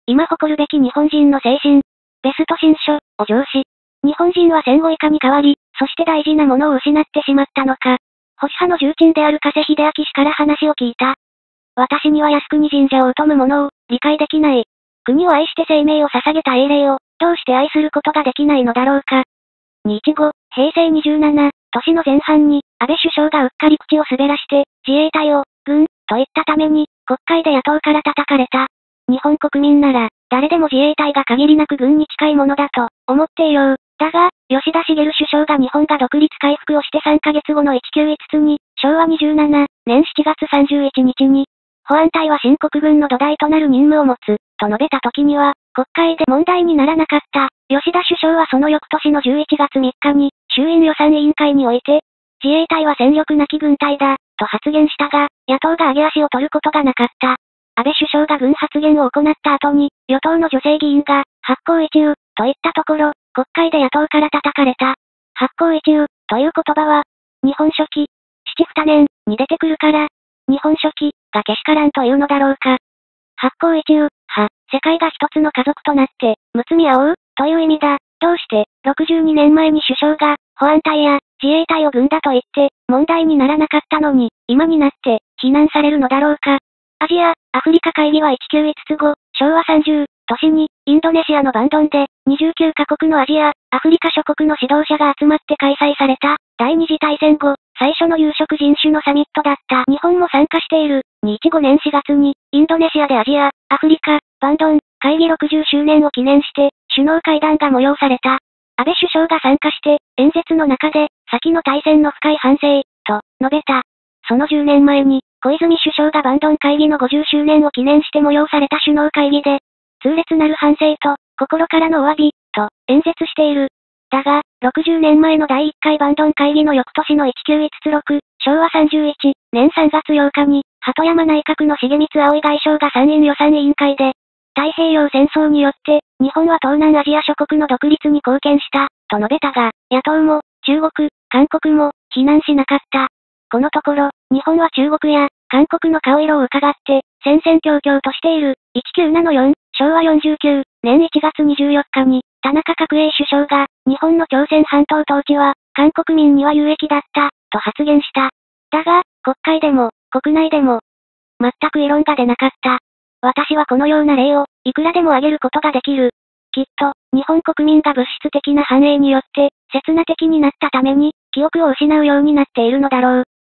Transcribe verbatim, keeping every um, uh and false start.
今誇るべき日本人の精神、ベスト新書、を上司。日本人は戦後以下に変わり、そして大事なものを失ってしまったのか。保守派の重鎮である加瀬秀明氏から話を聞いた。私には靖国神社を疎む者を、理解できない。国を愛して生命を捧げた英霊を、どうして愛することができないのだろうか。にじゅうご、へいせいにじゅうなな、年の前半に、安倍首相がうっかり口を滑らして、自衛隊を、軍、と言ったために、国会で野党から叩かれた。日本国民なら、誰でも自衛隊が限りなく軍に近いものだと、思っていよう。だが、吉田茂首相が日本が独立回復をしてさんかげつごのいちきゅういつつに、しょうわにじゅうななねんしちがつさんじゅういちにちに、保安隊は新国軍の土台となる任務を持つ、と述べた時には、国会で問題にならなかった。吉田首相はその翌年のじゅういちがつみっかに、衆院予算委員会において、自衛隊は戦力なき軍隊だ、と発言したが、野党が上げ足を取ることがなかった。安倍首相が軍発言を行った後に、与党の女性議員が、八項一憂、と言ったところ、国会で野党から叩かれた。八項一憂、という言葉は、日本書紀、七二年、に出てくるから、日本書紀、がけしからんというのだろうか。八項一憂、は、世界が一つの家族となって、むつみ合おう、という意味だ。どうして、ろくじゅうにねんまえに首相が、保安隊や、自衛隊を軍だと言って、問題にならなかったのに、今になって、非難されるのだろうか。アジア、アフリカ会議はいちきゅういつつご、しょうわさんじゅう、年に、インドネシアのバンドンで、にじゅうきゅうかこくのアジア、アフリカ諸国の指導者が集まって開催された、第二次大戦後、最初の有色人種のサミットだった。日本も参加している。にじゅうごねんしがつに、インドネシアでアジア、アフリカ、バンドン、会議ろくじゅっしゅうねんを記念して、首脳会談が催された。安倍首相が参加して、演説の中で、先の大戦の深い反省、と、述べた。そのじゅうねんまえに、小泉首相がバンドン会議のごじゅっしゅうねんを記念して催された首脳会議で、痛烈なる反省と、心からのお詫び、と、演説している。だが、ろくじゅうねんまえのだいいっかいバンドン会議の翌年のいちきゅういつつろく、しょうわさんじゅういちねんさんがつようかに、鳩山内閣の重光葵外相が参院予算委員会で、太平洋戦争によって、日本は東南アジア諸国の独立に貢献した、と述べたが、野党も、中国、韓国も、非難しなかった。このところ、日本は中国や、韓国の顔色を伺って、戦々恐々としている。いちきゅうななよん、しょうわよんじゅうきゅうねんいちがつにじゅうよっかに、田中角栄首相が、日本の朝鮮半島統治は、韓国民には有益だった、と発言した。だが、国会でも、国内でも、全く異論が出なかった。私はこのような例を、いくらでも挙げることができる。きっと、日本国民が物質的な繁栄によって、刹那的になったために、記憶を失うようになっているのだろう。